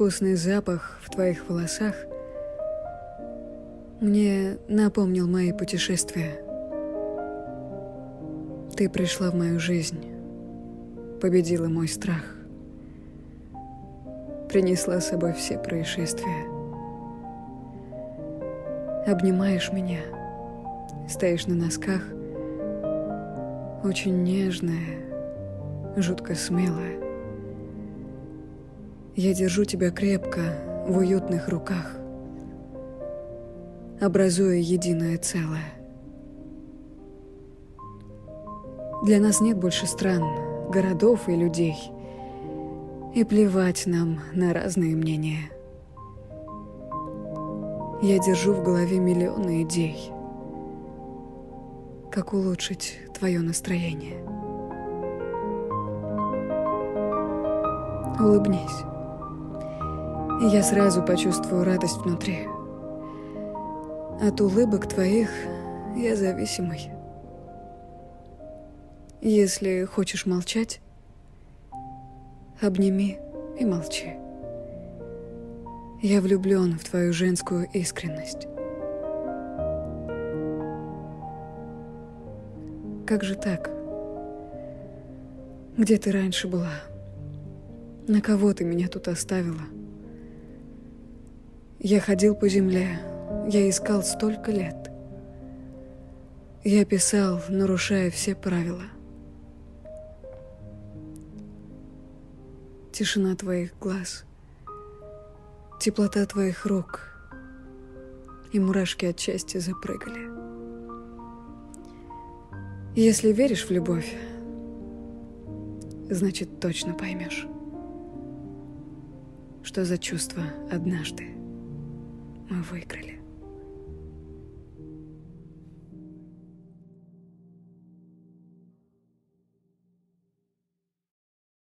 Вкусный запах в твоих волосах мне напомнил мои путешествия. Ты пришла в мою жизнь, победила мой страх, принесла с собой все происшествия. Обнимаешь меня, стоишь на носках, очень нежная, жутко смелая. Я держу тебя крепко в уютных руках, образуя единое целое. Для нас нет больше стран, городов и людей, и плевать нам на разные мнения. Я держу в голове миллионы идей, как улучшить твое настроение. Улыбнись, и я сразу почувствую радость внутри. От улыбок твоих я зависимый. Если хочешь молчать, обними и молчи. Я влюблен в твою женскую искренность. Как же так? Где ты раньше была? На кого ты меня тут оставила? Я ходил по земле, я искал столько лет. Я писал, нарушая все правила. Тишина твоих глаз, теплота твоих рук, и мурашки от счастья запрыгали. Если веришь в любовь, значит, точно поймешь, что за чувство однажды мы выиграли.